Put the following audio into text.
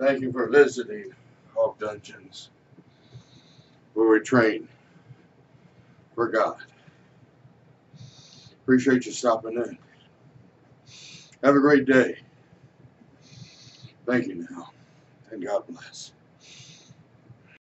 Thank you for visiting Hog Dungeons, where we train for God. Appreciate you stopping in. Have a great day. Thank you now, and God bless.